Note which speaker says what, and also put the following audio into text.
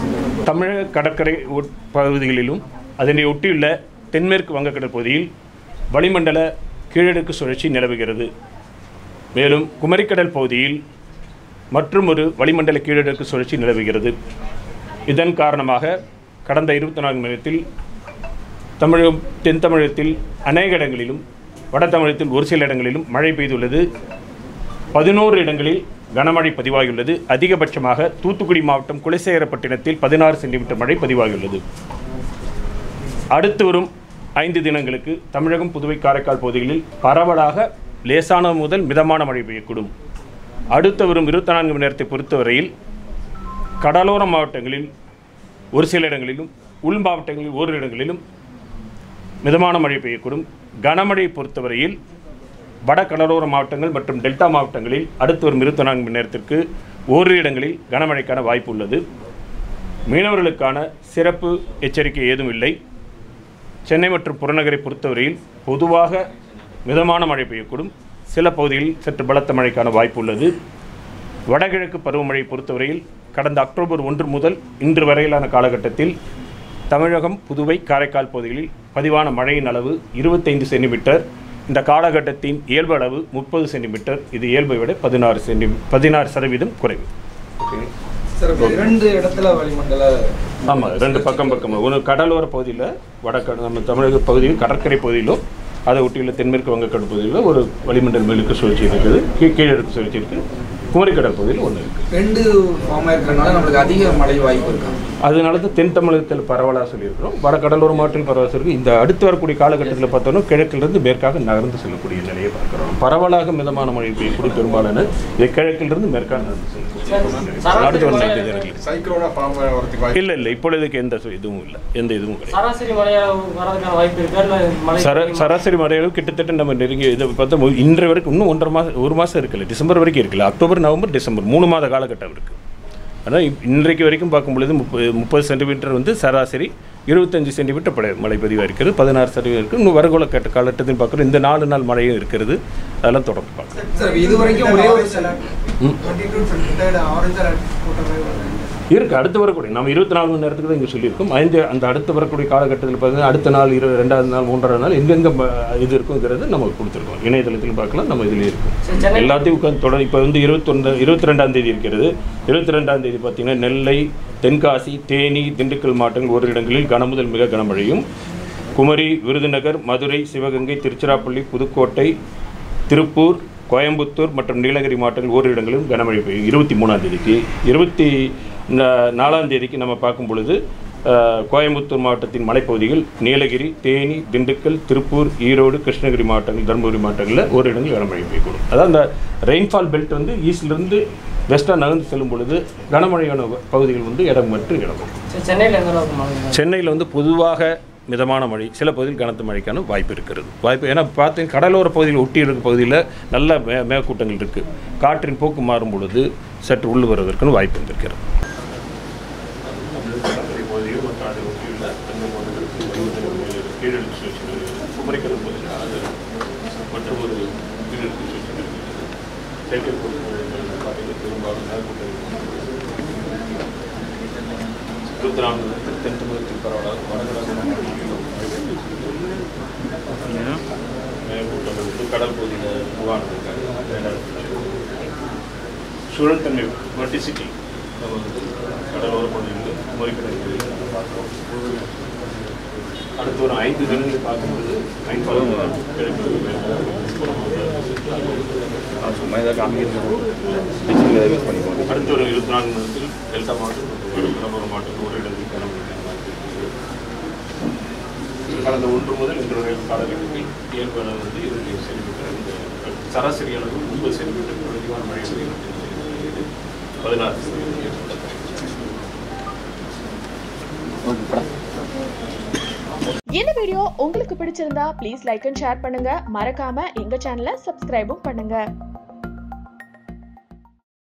Speaker 1: தமிழக கடற்கரை பகுதிகளிலும் அதனை ஒட்டியுள்ள தென்மேற்கு வங்கக்கடல் பகுதியில் வளிமண்டல கீழடுக்கு சுழற்சி நிலவுகிறது. மேலும் குமரிக்கடல் பகுதியில் மற்றும் ஒரு வளிமண்டல கீழடுக்கு சுழற்சி நிலவுகிறது. இதன் காரணமாக கடந்த 24 மணி நேரத்தில் தென் தமிழகத்தில் அநேக இடங்களிலும் வட தமிழகத்தில் ஒரு சில இடங்களிலும் மழை பெய்துள்ளது. 11 இடங்களில் கனமழை பதிவாகியுள்ளது. அதிகபட்சமாக தூத்துக்குடி மாவட்டம் குலசேகரப்பட்டினத்தில் 16 சென்டிமீட்டர் மழை பதிவாகியுள்ளது. அடுத்து வரும் 5 தினங்களுக்கு தமிழகம், புதுவை, காரைக்கால் பகுதிகளில் பரவலாக லேசான முதல் மிதமான மழை பெய்யக்கூடும். அடுத்து வரும் 24 மணி நேரத்தை பொறுத்தவரையில் கடலோர மாவட்டங்களில் ஒரு சில இடங்களிலும் உள் மாவட்டங்களில் ஓரிரு இடங்களிலும் மிதமான மழை பெய்யக்கூடும். கனமழை பொறுத்தவரையில் வட கடலோர மாவட்டங்கள் மற்றும் டெல்டா மாவட்டங்களில் அடுத்து வரும் 24 மணி நேரத்திற்கு ஓரிரு இடங்களில் கனமழைக்கான வாய்ப்பு உள்ளது. மீனவர்களுக்கான சிறப்பு எச்சரிக்கை ஏதும் இல்லை. சென்னை மற்றும் புறநகரை பொறுத்தவரையில் பொதுவாக மிதமான மழை பெய்யக்கூடும். சில பகுதிகளில் சற்று பலத்த மழைக்கான வாய்ப்பு உள்ளது. வடகிழக்கு பருவமழை பொறுத்தவரையில் கடந்த அக்டோபர் 1 முதல் இன்று வரையிலான காலகட்டத்தில் தமிழகம், புதுவை, காரைக்கால் பகுதிகளில் பதிவான மழையின் அளவு 25 சென்டிமீட்டர். இந்த காலகட்டத்தின் இயல்பு அளவு 30 சென்டிமீட்டர். இது இயல்பை விட 16% குறைவு. ஆமாம், 2 பக்கம் ஒன்று கடலோர பகுதியில் நம்ம தமிழக பகுதியில் கடற்கரை பகுதியிலும் அதை ஒட்டியுள்ள தென்மேற்கு வங்கக்கடல் பகுதியில் ஒரு வளிமண்டல மேலடுக்கு சுழற்சி இருக்குது. கீழடுக்கு சுழற்சி இருக்குது. குமரிக்கடல் பகுதியில் ஒன்று இருக்குது.
Speaker 2: 2 ஃபார்மாக இருக்கிறதுனால நம்மளுக்கு அதிக மழை வாய்ப்பு இருக்கு.
Speaker 1: அதனால தான் தென் தமிழகத்தில் பரவலாக சொல்லியிருக்கிறோம். வட கடலோர மாவட்டத்தில் பரவலாக இருக்குது. இந்த அடுத்து வரக்கூடிய காலகட்டத்தில் பார்த்தோன்னா கிழக்கிலிருந்து மேற்காக நகர்ந்து செல்லக்கூடிய நிலையை பார்க்குறோம். பரவலாக மிதமான மழை பெய்யக்கூடிய பெரும்பாலான இது கிழக்கிலிருந்து மேற்காக நகர்ந்து செல்லும். இல்லை இப்பொழுதுக்கு எந்த இதுவும் இல்லை, எந்த இதுவும் கிடையாது. சராசரி மழையளவு கிட்டத்தட்ட நம்ம நெருங்கி இதை பார்த்தா இன்றைய வரைக்கும் இன்னும் 1 மாதம் இருக்குல்ல, டிசம்பர் வரைக்கும் இருக்குல்ல. அக்டோபர், நவம்பர், டிசம்பர் 3 மாத காலகட்டம் இருக்குது. ஆனால் இன்றைக்கு வரைக்கும் பார்க்கும் பொழுது 30 சென்டிமீட்டர் வந்து சராசரி, 25 சென்டிமீட்டர் மழை பதிவாக இருக்கிறது. 16 சென்டிமீட்டர் இருக்குது. இன்னும் வரகோல காலகட்டத்தில் பார்க்குறோம். இந்த 4 நாள் மழையும் இருக்கிறது. அதெல்லாம் தொடர்ந்து பார்க்கலாம்.
Speaker 2: இது வரைக்கும் ஒரே ஒரு
Speaker 1: இருக்குது. அடுத்து வரக்கூடிய நம்ம 24 மணி நேரத்துக்கு தான் இங்கே சொல்லியிருக்கோம். அந்த அடுத்து வரக்கூடிய காலகட்டத்தில் பார்த்தீங்கன்னா அடுத்த நாள் 2வது நாள் 3வது நாள் எங்கெங்கே இது இருக்குங்கிறது நம்ம கொடுத்துருக்கோம். இணையதளத்தில் பார்க்கலாம். நம்ம இதிலே இருக்கும். எல்லாத்தையும் உட்காந்து தொடர். இப்போ வந்து 22ஆம் தேதி இருக்கிறது. 22ஆம் தேதி பார்த்தீங்கன்னா நெல்லை, தென்காசி, தேனி, திண்டுக்கல் மாவட்டங்கள் ஒரு இடங்களில் கனமுதல் மிக கனமழையும், குமரி, விருதுநகர், மதுரை, சிவகங்கை, திருச்சிராப்பள்ளி, புதுக்கோட்டை, திருப்பூர், கோயம்புத்தூர் மற்றும் நீலகிரி மாவட்டங்கள் ஓரிரு இடங்களிலும் கனமழை பெய்யும். 23ஆம் தேதிக்கு 24ஆம் தேதிக்கு நம்ம பார்க்கும் பொழுது கோயம்புத்தூர் மாவட்டத்தின் மலைப்பகுதிகள், நீலகிரி, தேனி, திண்டுக்கல், திருப்பூர், ஈரோடு, கிருஷ்ணகிரி மாவட்டங்கள், தருமபுரி மாவட்டங்களில் ஒரு இடங்களில் கனமழை பெய்யக்கூடும். அதாவது அந்த ரெயின்ஃபால் பெல்ட் வந்து ஈஸ்ட்லேருந்து வெஸ்ட்டாக நகர்ந்து செல்லும் பொழுது கனமழையான பகுதிகள் வந்து இடம் மற்றும் இடமும். சென்னையில் வந்து பொதுவாக மிதமான மழை, சில பகுதியில் கனத்த மழைக்கான வாய்ப்பு இருக்கிறது. ஏன்னா பார்த்தீங்கன்னா கடலோர பகுதியில் ஒட்டி இருக்க பகுதியில் நல்ல மேகக்கூட்டங்கள் இருக்குது. காற்றின் போக்கு மாறும் பொழுது சற்று உள்ளு வருவதற்கான வாய்ப்பு இருக்கிறது. தென் தமிழகத்தில் பரவலாக கடல் பகுதியில் உருவானது சுழல் தன்மை வெர்டிசிட்டி நம்ம வந்து கடலோர பகுதியில் குமரிக்கடல் பகுதியில் பார்க்குறோம். அடுத்து ஒரு 5 தினங்கள் பார்க்கும்போது அடுத்து ஒரு 24 மணி டெல்டா மாவட்டம், கடலோர மாவட்டத்தில் ஒரு இடத்தில் கனமழை. கடந்த 1 முதல் இன்று வரை காலகட்டத்தில் இயல்பு அளவு வந்து 25 சென்டிமீட்டர், சராசரி அளவு 30 சென்டிமீட்டர், பதிவான மழை 16 சென்டிமீட்டர்.
Speaker 3: இந்த வீடியோ உங்களுக்கு பிடிச்சிருந்தா ப்ளீஸ் லைக் அண்ட் ஷேர் பண்ணுங்க. மறக்காம எங்க சேனலை சப்ஸ்கிரைபும் பண்ணுங்க.